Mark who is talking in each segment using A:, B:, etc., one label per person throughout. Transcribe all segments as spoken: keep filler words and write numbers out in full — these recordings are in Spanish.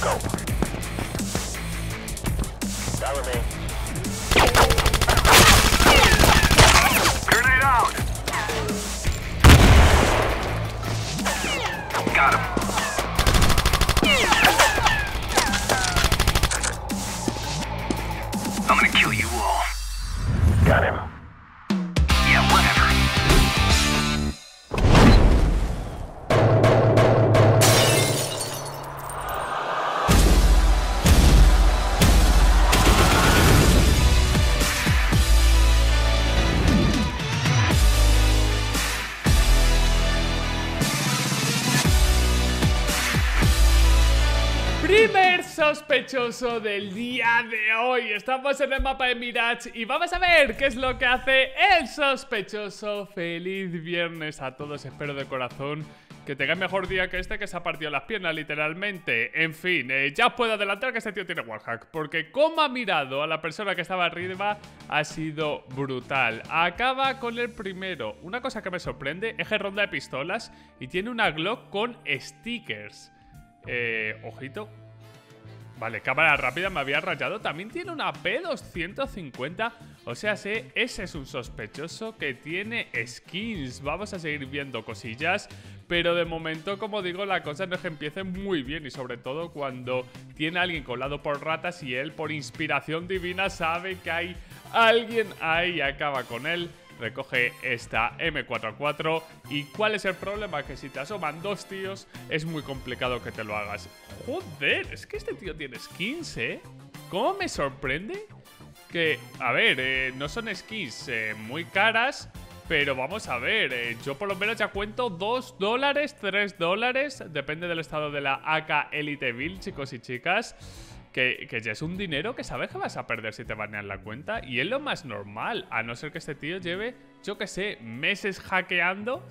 A: Grenade out! Got him. I'm gonna kill you all. Got him. Yeah, whatever.
B: Primer sospechoso del día de hoy. Estamos en el mapa de Mirage y vamos a ver qué es lo que hace el sospechoso. Feliz viernes a todos, espero de corazón que tengáis mejor día que este que se ha partido las piernas literalmente. En fin, eh, ya os puedo adelantar que este tío tiene wallhack, porque como ha mirado a la persona que estaba arriba ha sido brutal. Acaba con el primero. Una cosa que me sorprende es que ronda de pistolas y tiene una Glock con stickers. Eh, ojito. Vale, cámara rápida, me había rayado. También tiene una P doscientos cincuenta. O sea, sí, ese es un sospechoso que tiene skins. Vamos a seguir viendo cosillas, pero de momento, como digo, la cosa no es que empiece muy bien. Y sobre todo cuando tiene a alguien colado por ratas y él, por inspiración divina, sabe que hay alguien ahí y acaba con él. Recoge esta eme cuatro a cuatro. ¿Y cuál es el problema? Que si te asoman dos tíos es muy complicado que te lo hagas. Joder, es que este tío tiene skins, ¿eh? ¿Cómo me sorprende? Que, a ver, eh, no son skins eh, muy caras, pero vamos a ver, eh, yo por lo menos ya cuento dos dólares, tres dólares, depende del estado de la A K Elite Build, chicos y chicas. Que, que ya es un dinero que sabes que vas a perder si te banean la cuenta. Y es lo más normal, a no ser que este tío lleve, yo que sé, meses hackeando.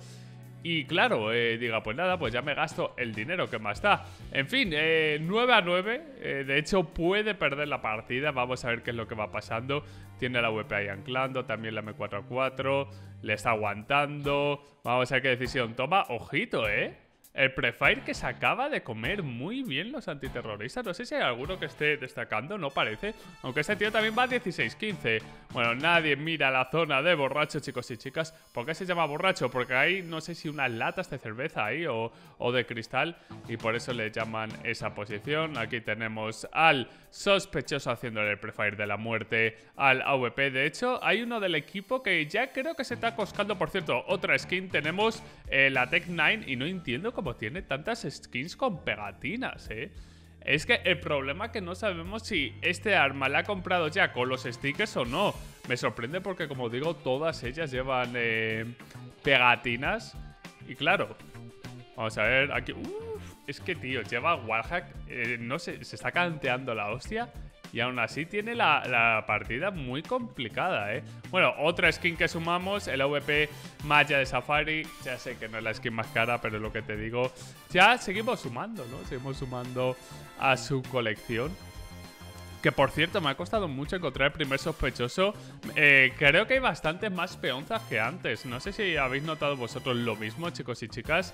B: Y claro, eh, diga, pues nada, pues ya me gasto el dinero que más da. En fin, eh, nueve a nueve. Eh, de hecho, puede perder la partida. Vamos a ver qué es lo que va pasando. Tiene la W P ahí anclando, también la eme cuatro a cuatro. Le está aguantando. Vamos a ver qué decisión toma. Ojito, ¿eh? El prefire que se acaba de comer muy bien los antiterroristas. No sé si hay alguno que esté destacando, no parece. Aunque este tío también va a dieciséis quince. Bueno, nadie mira la zona de borracho, chicos y chicas. ¿Por qué se llama borracho? Porque hay, no sé si unas latas de cerveza ahí o, o de cristal. Y por eso le llaman esa posición. Aquí tenemos al sospechoso haciéndole el prefire de la muerte al A V P. De hecho, hay uno del equipo que ya creo que se está coscando. Por cierto, otra skin. Tenemos eh, la Tech nueve y no entiendo cómo tiene tantas skins con pegatinas, ¿eh? Es que el problema es que no sabemos si este arma la ha comprado ya con los stickers o no. Me sorprende porque, como digo, todas ellas llevan eh, pegatinas. Y claro, vamos a ver aquí. Uf, es que, tío, lleva wallhack. Eh, no sé, se está canteando la hostia. Y aún así tiene la, la partida muy complicada, ¿eh? Bueno, otra skin que sumamos, el A V P Maya de Safari. Ya sé que no es la skin más cara, pero es lo que te digo. Ya seguimos sumando, ¿no? Seguimos sumando a su colección. Que, por cierto, me ha costado mucho encontrar el primer sospechoso. Eh, creo que hay bastantes más peonzas que antes. No sé si habéis notado vosotros lo mismo, chicos y chicas.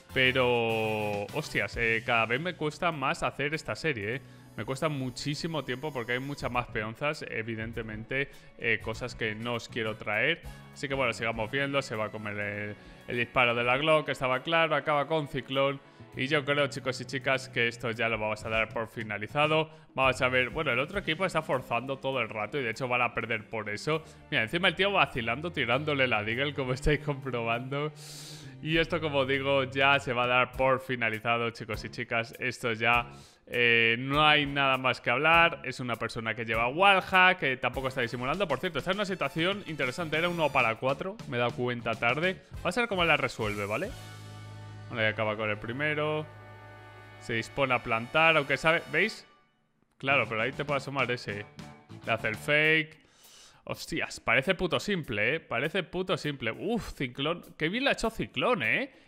B: Pero, hostias, eh, cada vez me cuesta más hacer esta serie, ¿eh? Me cuesta muchísimo tiempo porque hay muchas más peonzas, evidentemente, eh, cosas que no os quiero traer. Así que bueno, sigamos viendo, se va a comer el, el disparo de la Glock, estaba claro, acaba con Ciclón. Y yo creo, chicos y chicas, que esto ya lo vamos a dar por finalizado. Vamos a ver, bueno, el otro equipo está forzando todo el rato y de hecho van a perder por eso. Mira, encima el tío vacilando, tirándole la Deagle, como estáis comprobando. Y esto, como digo, ya se va a dar por finalizado, chicos y chicas. Esto ya... Eh, no hay nada más que hablar. Es una persona que lleva wallhack, que tampoco está disimulando. Por cierto, está en una situación interesante. Era uno para cuatro, me he dado cuenta tarde. Va a ser cómo la resuelve, ¿vale? Bueno, ya acaba con el primero. Se dispone a plantar, aunque sabe... ¿Veis? Claro, pero ahí te puede asomar ese. Le hace el fake. Hostias, parece puto simple, ¿eh? Parece puto simple. Uf, Ciclón. Qué bien le ha hecho Ciclón, ¿eh?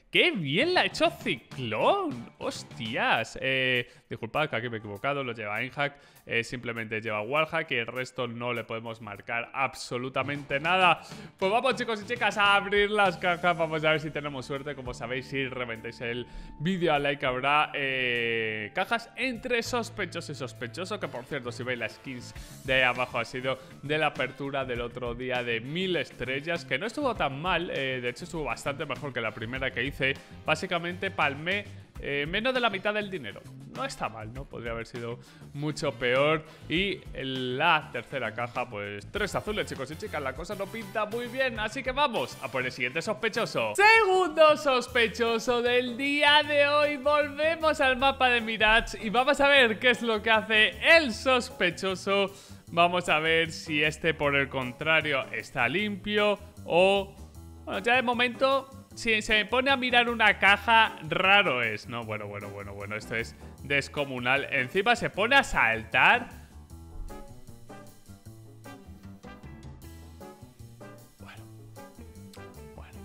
B: ¡Qué bien la ha hecho Ciclón! ¡Hostias! Eh, disculpad que aquí me he equivocado, lo lleva Einhack, eh, simplemente lleva Wallhack y el resto no le podemos marcar absolutamente nada. Pues vamos, chicos y chicas, a abrir las cajas. Vamos a ver si tenemos suerte. Como sabéis, si reventáis el vídeo a like, habrá eh, cajas entre sospechoso y sospechoso. Que por cierto, si veis las skins de ahí abajo, ha sido de la apertura del otro día de mil estrellas, que no estuvo tan mal. Eh, de hecho, estuvo bastante mejor que la primera que hice. Básicamente palmé eh, menos de la mitad del dinero. No está mal, ¿no? Podría haber sido mucho peor. Y en la tercera caja, pues tres azules, chicos y chicas. La cosa no pinta muy bien, así que vamos a por el siguiente sospechoso. Segundo sospechoso del día de hoy. Volvemos al mapa de Mirage y vamos a ver qué es lo que hace el sospechoso. Vamos a ver si este, por el contrario, está limpio o... Bueno, ya de momento... Si se pone a mirar una caja, raro es, ¿no? Bueno, bueno, bueno, bueno, esto es descomunal. Encima se pone a saltar. Bueno, bueno.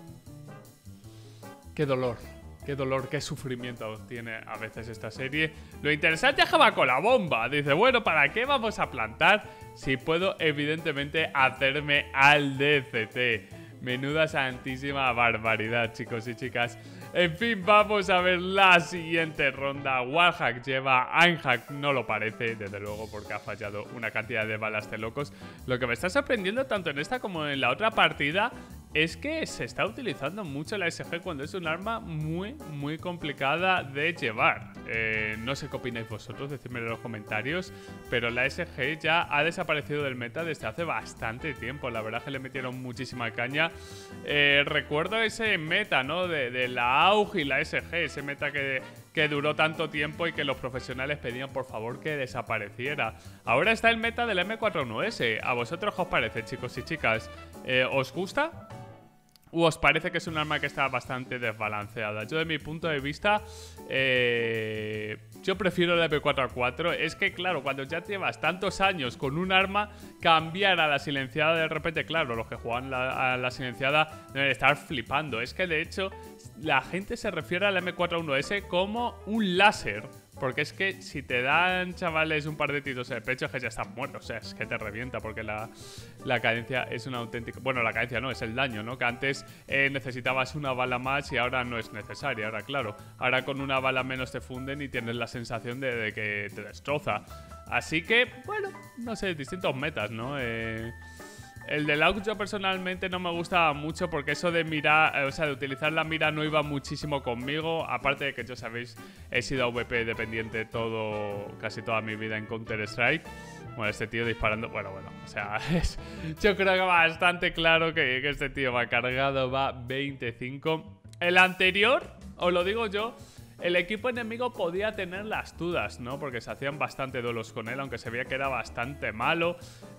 B: Qué dolor, qué dolor, qué sufrimiento tiene a veces esta serie. Lo interesante es que va con la bomba. Dice, bueno, ¿para qué vamos a plantar si puedo, evidentemente, hacerme al D C T? Menuda santísima barbaridad, chicos y chicas. En fin, vamos a ver la siguiente ronda. Wallhack lleva, Einhack no lo parece, desde luego, porque ha fallado una cantidad de balas de locos. Lo que me está sorprendiendo tanto en esta como en la otra partida es que se está utilizando mucho la S G cuando es un arma muy, muy complicada de llevar. Eh, no sé qué opináis vosotros, decidme en los comentarios, pero la S G ya ha desaparecido del meta desde hace bastante tiempo. La verdad es que le metieron muchísima caña. Eh, recuerdo ese meta, ¿no? De, de la A U G y la S G, ese meta que... que duró tanto tiempo y que los profesionales pedían por favor que desapareciera. Ahora está el meta del M cuarenta y uno S. ¿A vosotros qué os parece, chicos y chicas? Eh, ¿Os gusta? ¿O os parece que es un arma que está bastante desbalanceada? Yo, de mi punto de vista, eh, yo prefiero el M cuatro A cuatro. Es que, claro, cuando ya llevas tantos años con un arma, cambiar a la silenciada de repente, claro, los que juegan la, a la silenciada deben estar flipando. Es que, de hecho, la gente se refiere al M cuarenta y uno S como un láser. Porque es que si te dan, chavales, un par de tiros en el pecho, es que ya estás muerto. O sea, es que te revienta porque la, la cadencia es una auténtica... Bueno, la cadencia no, es el daño, ¿no? Que antes eh, necesitabas una bala más y ahora no es necesaria. Ahora, claro, ahora con una bala menos te funden y tienes la sensación de, de que te destroza. Así que, bueno, no sé, distintos metas, ¿no? Eh... El de Laux yo personalmente no me gustaba mucho porque eso de mirar, o sea, de utilizar la mira no iba muchísimo conmigo. Aparte de que, ya sabéis, he sido A V P dependiente todo, casi toda mi vida en Counter-Strike. Bueno, este tío disparando, bueno, bueno, o sea, es, yo creo que bastante claro que, que este tío va cargado, va veinticinco. El anterior, os lo digo yo, el equipo enemigo podía tener las dudas, ¿no? Porque se hacían bastante duelos con él, aunque se veía que era bastante malo.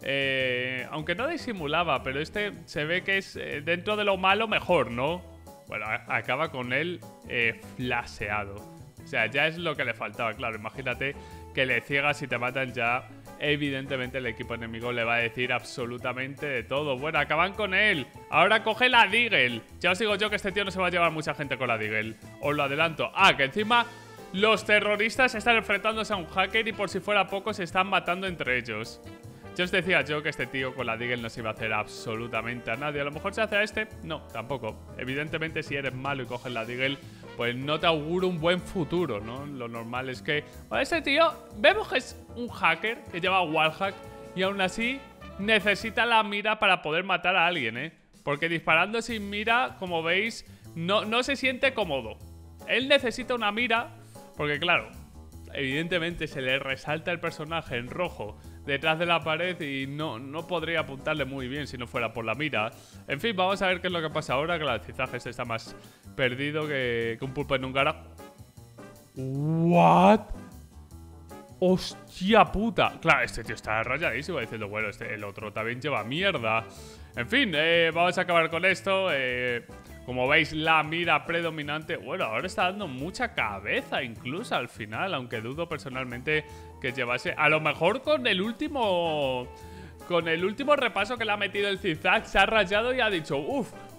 B: Eh, aunque no disimulaba, pero este se ve que es eh, dentro de lo malo mejor, ¿no? Bueno, acaba con él eh, flasheado. O sea, ya es lo que le faltaba, claro. Imagínate que le ciegas y te matan ya. Evidentemente el equipo enemigo le va a decir absolutamente de todo. Bueno, acaban con él. Ahora coge la Deagle. Ya os digo yo que este tío no se va a llevar mucha gente con la Deagle. Os lo adelanto. Ah, que encima los terroristas están enfrentándose a un hacker y por si fuera poco se están matando entre ellos. Ya os decía yo que este tío con la Deagle no se iba a hacer absolutamente a nadie. A lo mejor se hace a este. No, tampoco. Evidentemente si eres malo y coges la Deagle, pues no te auguro un buen futuro, ¿no? Lo normal es que... Bueno, este tío, vemos que es un hacker que lleva Wallhack y aún así necesita la mira para poder matar a alguien, ¿eh? Porque disparando sin mira, como veis, no, no se siente cómodo. Él necesita una mira porque, claro, evidentemente se le resalta el personaje en rojo detrás de la pared y no, no podría apuntarle muy bien si no fuera por la mira. En fin, vamos a ver qué es lo que pasa ahora, que el cizaje este está más perdido que, que un pulpo en un gara. ¿What? ¡Hostia puta! Claro, este tío está rayadísimo diciendo, bueno, este, el otro también lleva mierda. En fin, eh, vamos a acabar con esto. Eh, como veis, la mira predominante. Bueno, ahora está dando mucha cabeza incluso al final, aunque dudo personalmente que llevase... A lo mejor con el último... Con el último repaso que le ha metido el zigzag se ha rayado y ha dicho, uff,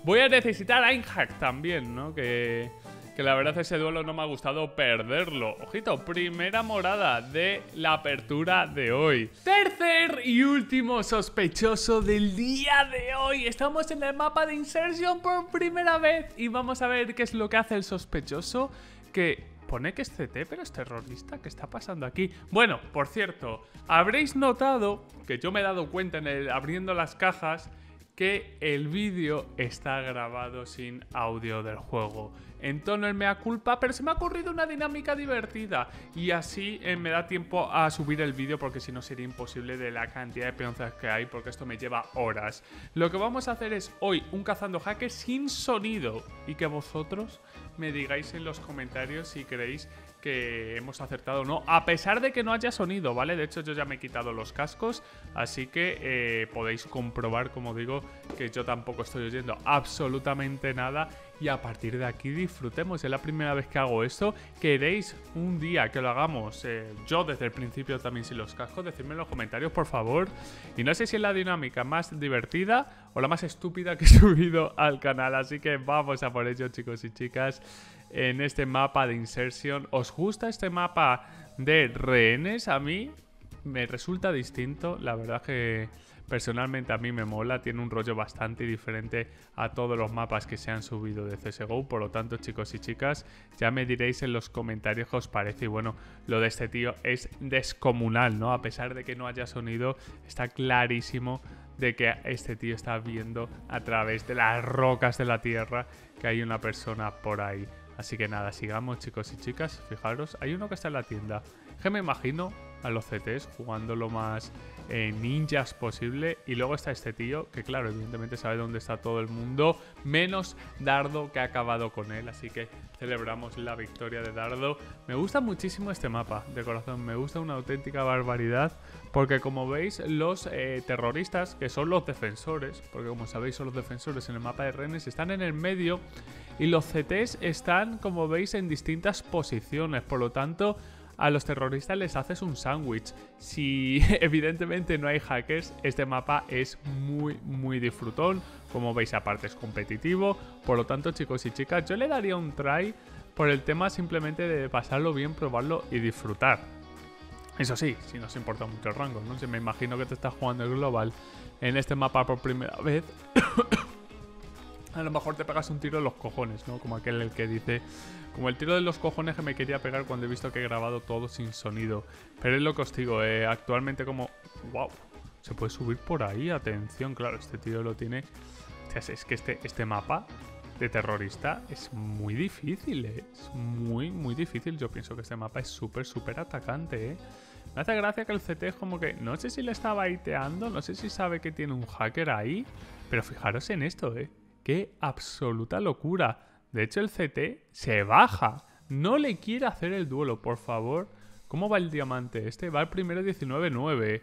B: Voy a necesitar a Einhack también, ¿no? Que, que la verdad ese duelo no me ha gustado perderlo. Ojito, primera morada de la apertura de hoy. Tercer y último sospechoso del día de hoy. Estamos en el mapa de Insertion por primera vez y vamos a ver qué es lo que hace el sospechoso, que pone que es C T, pero es terrorista. ¿Qué está pasando aquí? Bueno, por cierto, habréis notado que yo me he dado cuenta en el abriendo las cajas que el vídeo está grabado sin audio del juego. En tono el mea culpa, pero se me ha ocurrido una dinámica divertida y así eh, me da tiempo a subir el vídeo, porque si no sería imposible de la cantidad de peonzas que hay, porque esto me lleva horas. Lo que vamos a hacer es hoy un cazando hackers sin sonido y que vosotros me digáis en los comentarios si creéis que hemos acertado o no, a pesar de que no haya sonido, ¿vale? De hecho yo ya me he quitado los cascos, así que eh, podéis comprobar, como digo, que yo tampoco estoy oyendo absolutamente nada. Y a partir de aquí disfrutemos. Es la primera vez que hago esto. ¿Queréis un día que lo hagamos eh, yo desde el principio también sin los cascos? Decidme en los comentarios, por favor. Y no sé si es la dinámica más divertida o la más estúpida que he subido al canal. Así que vamos a por ello, chicos y chicas, en este mapa de Insertion. ¿Os gusta este mapa de rehenes? A mí me resulta distinto. La verdad que personalmente a mí me mola, tiene un rollo bastante diferente a todos los mapas que se han subido de C S G O. Por lo tanto, chicos y chicas, ya me diréis en los comentarios qué os parece. Y bueno, lo de este tío es descomunal, ¿no? A pesar de que no haya sonido, está clarísimo de que este tío está viendo a través de las rocas de la tierra que hay una persona por ahí. Así que nada, sigamos, chicos y chicas. Fijaros, hay uno que está en la tienda. Que me imagino a los C Ts jugando lo más eh, ninjas posible. Y luego está este tío que, claro, evidentemente sabe dónde está todo el mundo, menos Dardo, que ha acabado con él. Así que celebramos la victoria de Dardo. Me gusta muchísimo este mapa, de corazón. Me gusta una auténtica barbaridad, porque como veis, los eh, terroristas, que son los defensores, porque como sabéis son los defensores en el mapa de rehenes, están en el medio. Y los C Ts están, como veis, en distintas posiciones. Por lo tanto, a los terroristas les haces un sándwich. Si evidentemente no hay hackers, este mapa es muy muy disfrutón. Como veis, aparte es competitivo. Por lo tanto, chicos y chicas, yo le daría un try por el tema simplemente de pasarlo bien, probarlo y disfrutar. Eso sí, si no os importa mucho el rango, ¿no? Si me imagino que te estás jugando el global en este mapa por primera vez, a lo mejor te pegas un tiro en los cojones, ¿no? Como aquel el que dice, como el tiro de los cojones que me quería pegar cuando he visto que he grabado todo sin sonido. Pero es lo que os digo, eh, actualmente como... ¡Wow! Se puede subir por ahí, atención, claro, este tío lo tiene... O sea, es que este, este mapa de terrorista es muy difícil, ¿eh? Es muy, muy difícil. Yo pienso que este mapa es súper, súper atacante, ¿eh? Me hace gracia que el C T es como que... No sé si le está baiteando, no sé si sabe que tiene un hacker ahí, pero fijaros en esto, ¿eh? ¡Qué absoluta locura! De hecho, el C T se baja. No le quiere hacer el duelo, por favor. ¿Cómo va el diamante este? Va el primero diecinueve nueve.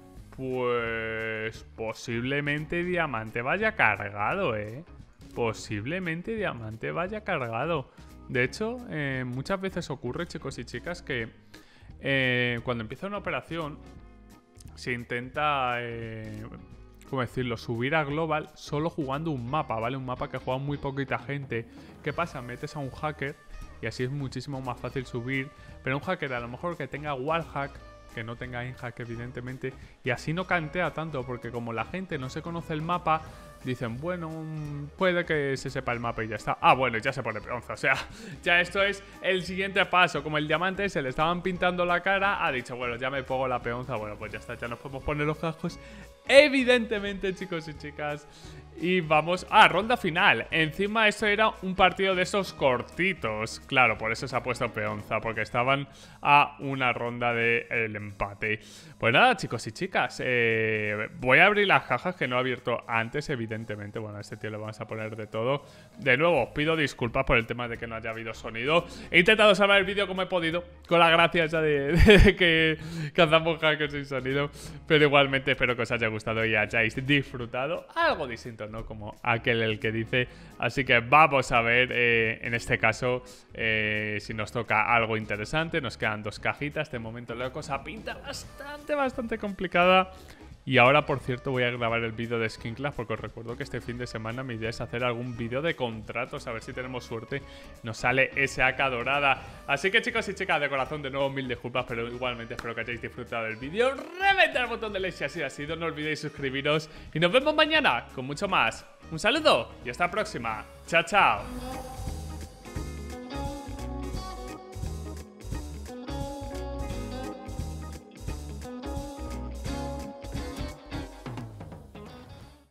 B: Pues... posiblemente diamante vaya cargado, ¿eh? Posiblemente diamante vaya cargado. De hecho, eh, muchas veces ocurre, chicos y chicas, que eh, cuando empieza una operación se intenta... Eh, ¿Cómo decirlo? Subir a global solo jugando un mapa, ¿vale? Un mapa que juega muy poquita gente. ¿Qué pasa? Metes a un hacker y así es muchísimo más fácil subir. Pero un hacker a lo mejor que tenga wallhack, que no tenga inhack evidentemente, y así no cantea tanto, porque como la gente no se conoce el mapa, dicen, bueno, puede que se sepa el mapa y ya está. Ah, bueno, ya se pone peonza. O sea, ya esto es el siguiente paso. Como el diamante se le estaban pintando la cara, ha dicho, bueno, ya me pongo la peonza. Bueno, pues ya está, ya nos podemos poner los cascos. Evidentemente, chicos y chicas. Y vamos a ronda final. Encima esto era un partido de esos cortitos. Claro, por eso se ha puesto peonza, porque estaban a una ronda del empate. Pues nada, chicos y chicas, eh, voy a abrir las cajas que no he abierto antes, evidentemente. Bueno, a este tío le vamos a poner de todo. De nuevo, os pido disculpas por el tema de que no haya habido sonido. He intentado salvar el vídeo como he podido, con la gracia esa de, de que cazamos hackers sin sonido. Pero igualmente espero que os haya gustado y hayáis disfrutado algo distinto, ¿no? Como aquel el que dice. Así que vamos a ver, eh, en este caso, eh, si nos toca algo interesante. Nos quedan dos cajitas. De momento la cosa pinta bastante, bastante complicada. Y ahora, por cierto, voy a grabar el vídeo de Skin Clash porque os recuerdo que este fin de semana mi idea es hacer algún vídeo de contratos, a ver si tenemos suerte, nos sale esa A K dorada. Así que chicos y chicas, de corazón, de nuevo mil disculpas, pero igualmente espero que hayáis disfrutado del vídeo. Reventad el botón de like si así ha sido, no olvidéis suscribiros y nos vemos mañana con mucho más. Un saludo y hasta la próxima. Chao, chao.